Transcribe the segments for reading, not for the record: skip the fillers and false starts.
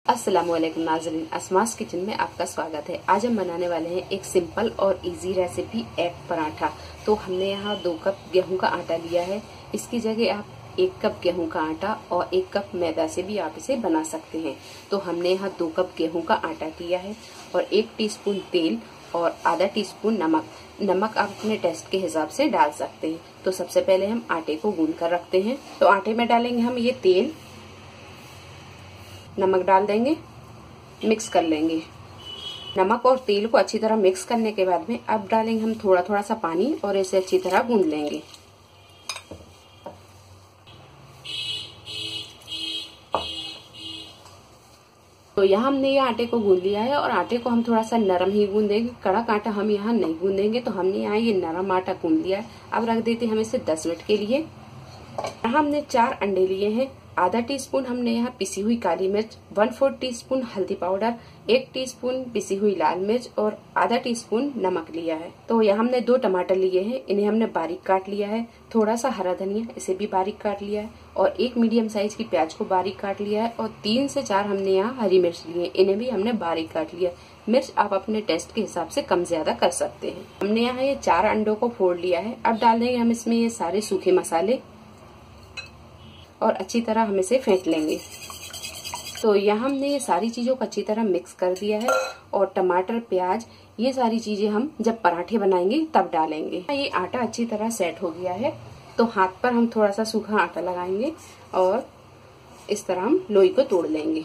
अस्सलामुअलैकुम नाज़रीन, अस्मास किचन में आपका स्वागत है। आज हम बनाने वाले हैं एक सिंपल और इजी रेसिपी एग पराठा। तो हमने यहाँ 2 कप गेहूं का आटा लिया है। इसकी जगह आप 1 कप गेहूं का आटा और 1 कप मैदा से भी आप इसे बना सकते हैं। तो हमने यहाँ 2 कप गेहूं का आटा लिया है और 1 टीस्पून तेल और आधा टीस्पून नमक आप अपने टेस्ट के हिसाब से डाल सकते हैं। तो सबसे पहले हम आटे को गूंद कर रखते हैं। तो आटे में डालेंगे हम ये तेल, नमक डाल देंगे, मिक्स कर लेंगे। नमक और तेल को अच्छी तरह मिक्स करने के बाद में अब डालेंगे हम थोड़ा थोड़ा सा पानी और इसे अच्छी तरह गूंद लेंगे। तो यहाँ हमने ये आटे को गूंद लिया है और आटे को हम थोड़ा सा नरम ही गूंदेंगे, कड़क आटा हम यहाँ नहीं गूंदेंगे। तो हमने यहाँ ये नरम आटा गूंद लिया है। अब रख देते हैं हम इसे 10 मिनट के लिए। यहाँ हमने 4 अंडे लिए हैं। आधा टीस्पून हमने यहाँ पिसी हुई काली मिर्च, 1/4 टीस्पून हल्दी पाउडर, 1 टीस्पून पिसी हुई लाल मिर्च और आधा टीस्पून नमक लिया है। तो यहाँ हमने 2 टमाटर लिए हैं, इन्हें हमने बारीक काट लिया है। थोड़ा सा हरा धनिया, इसे भी बारीक काट लिया है और 1 मीडियम साइज की प्याज को बारीक काट लिया है और 3 से 4 हमने यहाँ हरी मिर्च ली है, इन्हें भी हमने बारीक काट लिया। मिर्च आप अपने टेस्ट के हिसाब से कम ज्यादा कर सकते हैं। हमने यहाँ ये 4 अंडों को फोड़ लिया है। अब डाल देंगे हम इसमें ये सारे सूखे मसाले और अच्छी तरह हम इसे फेंट लेंगे। तो यहाँ हमने ये सारी चीजों को अच्छी तरह मिक्स कर दिया है और टमाटर, प्याज, ये सारी चीजें हम जब पराठे बनाएंगे तब डालेंगे। ये आटा अच्छी तरह सेट हो गया है। तो हाथ पर हम थोड़ा सा सूखा आटा लगाएंगे और इस तरह हम लोई को तोड़ लेंगे।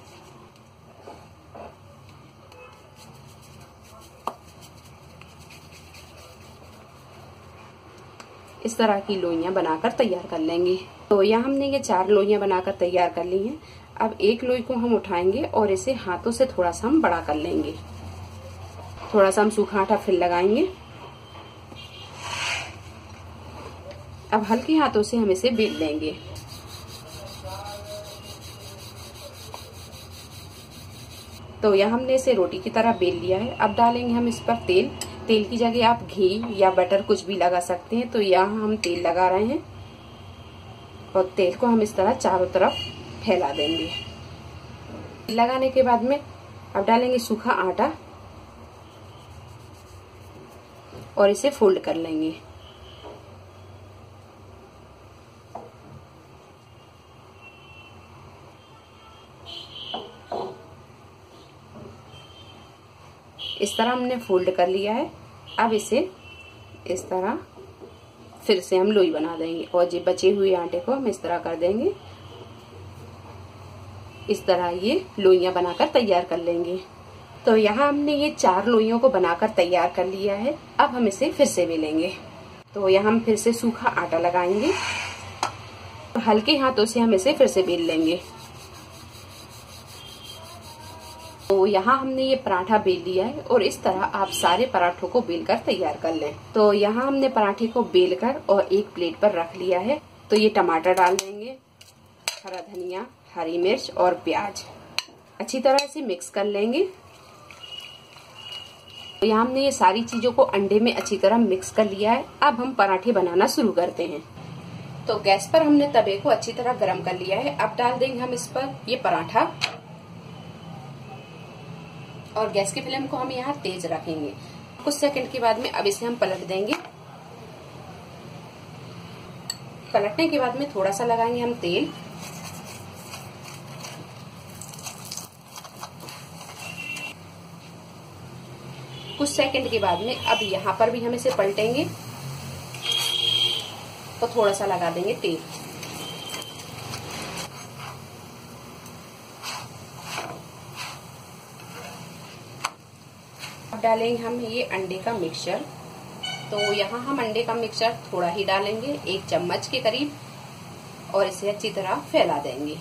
इस तरह की लोइयां बनाकर तैयार कर लेंगे। तो यहाँ हमने ये 4 लोइयां बनाकर तैयार कर ली हैं। अब एक लोई को हम उठाएंगे और इसे हाथों से थोड़ा सा हम बड़ा कर लेंगे। थोड़ा सा हम सूखा आटा फिर लगाएंगे। अब हल्के हाथों से हम इसे बेल लेंगे। तो यहाँ हमने इसे रोटी की तरह बेल लिया है। अब डालेंगे हम इस पर तेल। तेल की जगह आप घी या बटर कुछ भी लगा सकते हैं। तो यहाँ हम तेल लगा रहे हैं और तेल को हम इस तरह चारों तरफ फैला देंगे। लगाने के बाद में अब डालेंगे सूखा आटा और इसे फोल्ड कर लेंगे। इस तरह हमने फोल्ड कर लिया है। अब इसे इस तरह फिर से हम लोई बना देंगे और जो बचे हुए आटे को हम इस तरह कर देंगे। इस तरह ये लोइयां बनाकर तैयार कर लेंगे। तो यहाँ हमने ये 4 लोइयों को बनाकर तैयार कर लिया है। अब हम इसे फिर से बेलेंगे। तो यहाँ हम फिर से सूखा आटा लगाएंगे और हल्के हाथों से हम इसे फिर से बेल लेंगे। तो यहाँ हमने ये पराठा बेल लिया है और इस तरह आप सारे पराठों को बेलकर तैयार कर लें। तो यहाँ हमने पराठे को बेलकर और एक प्लेट पर रख लिया है। तो ये टमाटर डाल देंगे, हरा धनिया, हरी मिर्च और प्याज, अच्छी तरह से मिक्स कर लेंगे। तो यहाँ हमने ये सारी चीजों को अंडे में अच्छी तरह मिक्स कर लिया है। अब हम पराठे बनाना शुरू करते हैं। तो गैस पर हमने तवे को अच्छी तरह गर्म कर लिया है। अब डाल देंगे हम इस पर ये पराठा और गैस की फ्लेम को हम यहाँ तेज रखेंगे। कुछ सेकंड के बाद में अब इसे हम पलट देंगे। पलटने के बाद में थोड़ा सा लगाएंगे हम तेल। कुछ सेकंड के बाद में अब यहाँ पर भी हम इसे पलटेंगे और थोड़ा सा लगा देंगे तेल। डालेंगे हम ये अंडे का मिक्सचर। तो यहाँ हम अंडे का मिक्सचर थोड़ा ही डालेंगे, 1 चम्मच के करीब, और इसे अच्छी तरह फैला देंगे।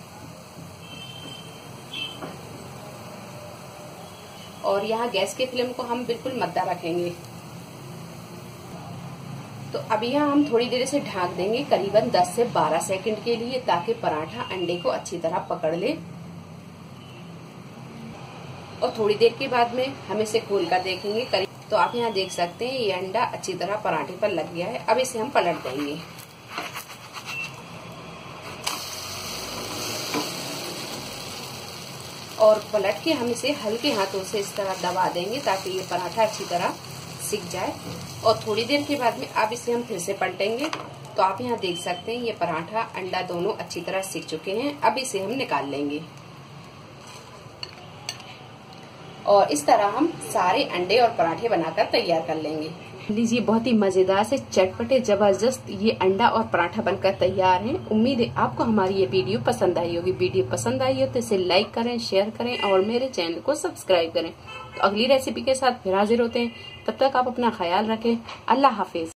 और यहाँ गैस के फ्लेम को हम बिल्कुल मद्दा रखेंगे। तो अब यहाँ हम थोड़ी देर से ढक देंगे, करीबन 10 से 12 सेकंड के लिए, ताकि पराठा अंडे को अच्छी तरह पकड़ ले। और थोड़ी देर के बाद में हम इसे खोल कर देखेंगे। तो आप यहाँ देख सकते हैं ये अंडा अच्छी तरह पराठे पर लग गया है। अब इसे हम पलट देंगे। और पलट के हम इसे हल्के हाथों से इस तरह दबा देंगे ताकि ये पराठा अच्छी तरह सिक जाए। और थोड़ी देर के बाद में अब इसे हम फिर से पलटेंगे। तो आप यहाँ देख सकते हैं ये पराठा अंडा दोनों अच्छी तरह सिक चुके हैं। अब इसे हम निकाल लेंगे और इस तरह हम सारे अंडे और पराठे बनाकर तैयार कर लेंगे। लीजिए बहुत ही मजेदार से चटपटे जबरदस्त ये अंडा और पराठा बनकर तैयार हैं। उम्मीद है आपको हमारी ये वीडियो पसंद आई होगी। वीडियो पसंद आई हो तो इसे लाइक करें, शेयर करें और मेरे चैनल को सब्सक्राइब करें। तो अगली रेसिपी के साथ फिर हाजिर होते हैं। तब तक आप अपना ख्याल रखें। अल्लाह हाफिज।